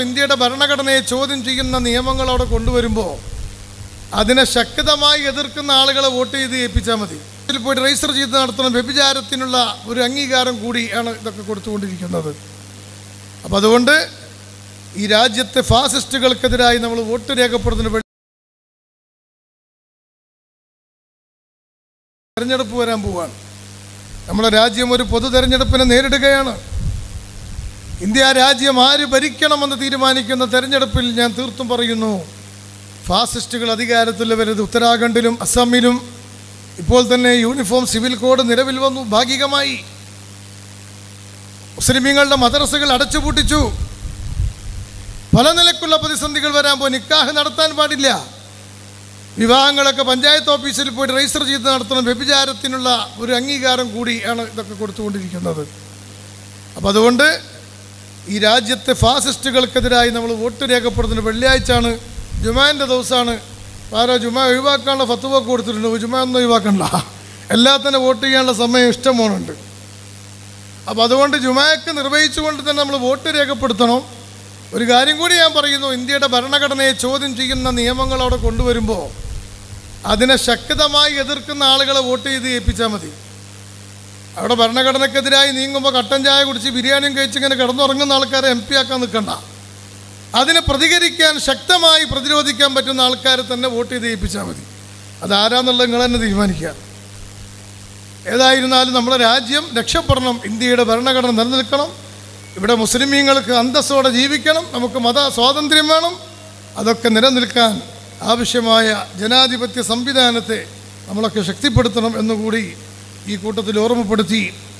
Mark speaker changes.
Speaker 1: ഇന്ത്യയുടെ ഭരണഘടനയെ ചോദ്യം ചെയ്യുന്ന നിയമങ്ങൾ അവിടെ കൊണ്ടുവരുമ്പോൾ അതിനെ ശക്തമായി എതിർക്കുന്ന ആളുകളെ വോട്ട് ചെയ്ത് ഏൽപ്പിച്ചാൽ മതി. ഇതിൽ പോയിട്ട് രജിസ്റ്റർ ചെയ്ത് നടത്തണം. വ്യഭിചാരത്തിനുള്ള ഒരു അംഗീകാരം കൂടിയാണ് ഇതൊക്കെ കൊടുത്തുകൊണ്ടിരിക്കുന്നത്. അപ്പം അതുകൊണ്ട് ഈ രാജ്യത്തെ ഫാസിസ്റ്റുകൾക്കെതിരായി നമ്മൾ വോട്ട് രേഖപ്പെടുത്തുന്ന തെരഞ്ഞെടുപ്പ് വരാൻ പോവുകയാണ്. നമ്മുടെ രാജ്യം ഒരു പൊതു തെരഞ്ഞെടുപ്പിനെ നേരിടുകയാണ്. ഇന്ത്യ രാജ്യം ആര് ഭരിക്കണമെന്ന് തീരുമാനിക്കുന്ന തെരഞ്ഞെടുപ്പിൽ ഞാൻ തീർത്തും പറയുന്നു, ഫാസിസ്റ്റുകൾ അധികാരത്തിൽ വരരുത്. ഉത്തരാഖണ്ഡിലും അസമിലും ഇപ്പോൾ തന്നെ യൂണിഫോം സിവിൽ കോഡ് നിലവിൽ വന്നു. ഭാഗികമായി മുസ്ലിമീങ്ങളുടെ മദ്രസകൾ അടച്ചുപൂട്ടിച്ചു. പല നിലക്കുള്ള പ്രതിസന്ധികൾ വരാൻ പോയി. നിക്കാഹ് നടത്താൻ പാടില്ല. വിവാഹങ്ങളൊക്കെ പഞ്ചായത്ത് ഓഫീസിൽ പോയിട്ട് രജിസ്റ്റർ ചെയ്ത് നടത്തണം. വ്യഭിചാരത്തിനുള്ള ഒരു അംഗീകാരം കൂടിയാണ് ഇതൊക്കെ കൊടുത്തുകൊണ്ടിരിക്കുന്നത്. അപ്പം അതുകൊണ്ട് ഈ രാജ്യത്തെ ഫാസിസ്റ്റുകൾക്കെതിരായി നമ്മൾ വോട്ട് രേഖപ്പെടുത്തുന്നത് വെള്ളിയാഴ്ചയാണ്, ജുമാൻ്റെ ദിവസമാണ്. ആരോ ജുമാ ഒഴിവാക്കാനുള്ള ഫത്വ കൊടുത്തിട്ടുണ്ട്. ജുമാ ഒന്നും ഒഴിവാക്കണ്ട, എല്ലാത്തിനും വോട്ട് ചെയ്യാനുള്ള സമയം ഇഷ്ടമോണുണ്ട്. അപ്പോൾ അതുകൊണ്ട് ജുമാക്ക് നിർവഹിച്ചുകൊണ്ട് തന്നെ നമ്മൾ വോട്ട് രേഖപ്പെടുത്തണം. ഒരു കാര്യം കൂടി ഞാൻ പറയുന്നു, ഇന്ത്യയുടെ ഭരണഘടനയെ ചോദ്യം ചെയ്യുന്ന നിയമങ്ങൾ അവിടെ കൊണ്ടുവരുമ്പോൾ അതിനെ ശക്തമായി എതിർക്കുന്ന ആളുകളെ വോട്ട് ചെയ്ത് ഏൽപ്പിച്ചാൽ മതി. അവിടെ ഭരണഘടനയ്ക്കെതിരായി നീങ്ങുമ്പോൾ കട്ടൻ ചായ കുടിച്ച് ബിരിയാണിയും കഴിച്ചിങ്ങനെ കിടന്നുറങ്ങുന്ന ആൾക്കാരെ MP ആക്കാൻ നിൽക്കണ്ട. അതിനെ പ്രതികരിക്കാൻ, ശക്തമായി പ്രതിരോധിക്കാൻ പറ്റുന്ന ആൾക്കാരെ തന്നെ വോട്ട് ചെയ്ത് ഏൽപ്പിച്ചാൽ മതി. അതാരാന്നുള്ളത് നിങ്ങൾ തന്നെ തീരുമാനിക്കുക. ഏതായിരുന്നാലും നമ്മുടെ രാജ്യം രക്ഷപ്പെടണം. ഇന്ത്യയുടെ ഭരണഘടന നിലനിൽക്കണം. ഇവിടെ മുസ്ലിമീങ്ങൾക്ക് അന്തസ്സോടെ ജീവിക്കണം. നമുക്ക് മത സ്വാതന്ത്ര്യം വേണം. അതൊക്കെ നിലനിൽക്കാൻ ആവശ്യമായ ജനാധിപത്യ സംവിധാനത്തെ നമ്മളൊക്കെ ശക്തിപ്പെടുത്തണം എന്നുകൂടി ഈ കൂട്ടത്തിൽ ഓർമ്മപ്പെടുത്തി